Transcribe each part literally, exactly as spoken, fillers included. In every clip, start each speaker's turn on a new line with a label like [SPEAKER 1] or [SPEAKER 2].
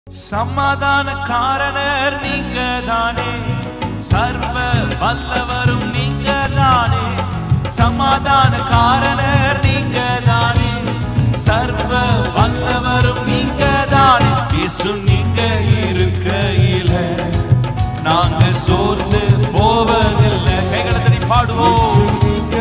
[SPEAKER 1] சமாதான காரணர் நீங்க தானே, சர்வ வல்லவரும் நீங்க தானே. சமாதான காரணர் நீங்க தானே, சர்வ வல்லவரும் நீங்க தானே. இயேசு நீங்க இருக்கையில நாங்க சோர்ந்து போவதில்லை. கைகளை தட்டி பாடுவோம்.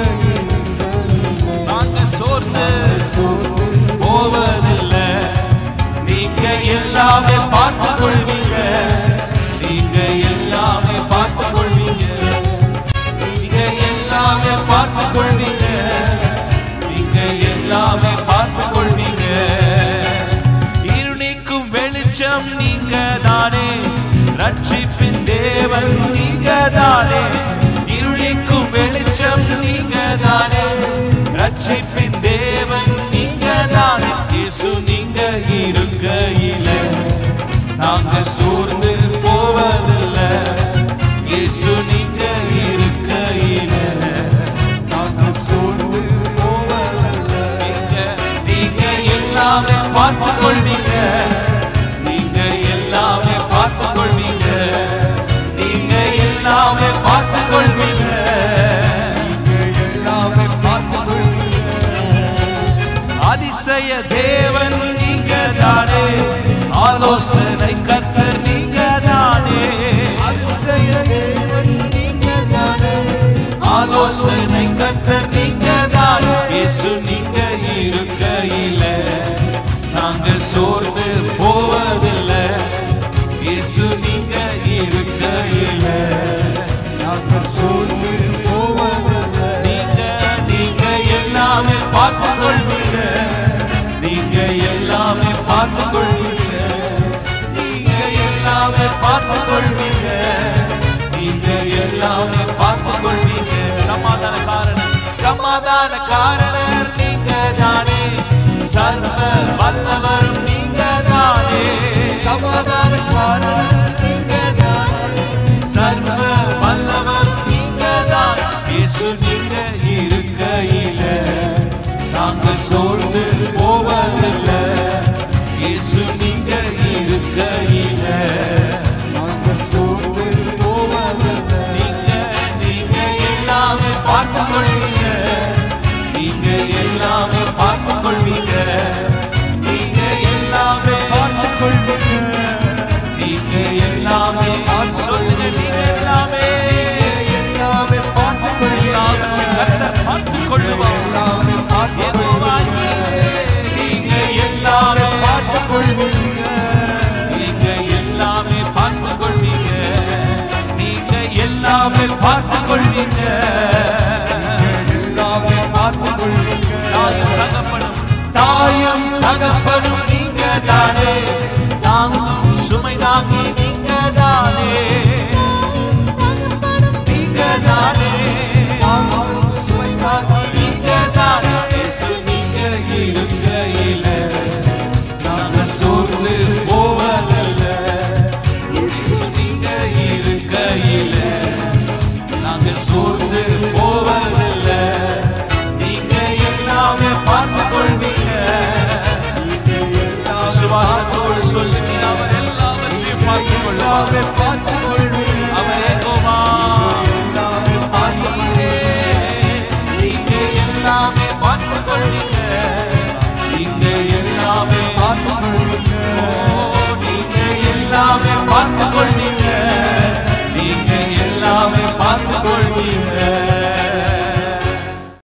[SPEAKER 1] நாங்க சோர்ந்து போவதில்லை. நீங்க எல்லாமே பார்த்து கொள்வீங்க, நீங்க எல்லாமே பார்த்து கொள்வீங்க, நீங்க எல்லாமே பார்த்து கொள்வீங்க, நீங்க எல்லாமே பார்த்து கொள்வீங்க. இருளிக்கும் வெளிச்சம் நீங்க தானே, ரட்சிப்பின் தேவன் நீங்க தானே. இருளிக்கும் வெளிச்சம் நீங்க தானே, ரட்சிப்பின் தேவன் நீங்க தானே. இயேசு நீங்க இருக்கையில நாங்க சோர்ந்து போவதில்லை. இயேசு நீங்க இருக்கையில நாங்க சோர்ந்து போவதில்லை. நீங்க நீங்க எல்லாமே பார்த்து கொள்வீங்க, நீங்க எல்லாமே பார்த்து கொள்வீங்க, நீங்க எல்லாமே பார்த்து கொள்வீங்க, நீங்க எல்லாமே பார்த்து கொள்வீங்க. அதிசய தேவன் நீங்க தானே, ஆலோசனை கர்த்தர் நீங்க தானே. அதிசய தேவன் நீங்க தானே, ஆலோசனை கர்த்தர் நீங்க தானே. இயேசு நீங்க இருக்கையில நாங்க சோர்ந்து போவதில்லை. இயேசு நீங்க இருக்கையில நாங்க சோர்ந்து போவதில்லை. நீங்க நீங்க எல்லாமே பார்த்து கொள்வீங்க, நீங்க எல்லாமே பார்த்து கொள்வீங்க, நீங்க எல்லாமே பார்த்து கொள்வீங்க, நீங்க எல்லாமே பார்த்து கொள்வீங்க. சமாதான காரணர், சமாதான காரணர் நீங்க தானே, சர்வ வல்லவர்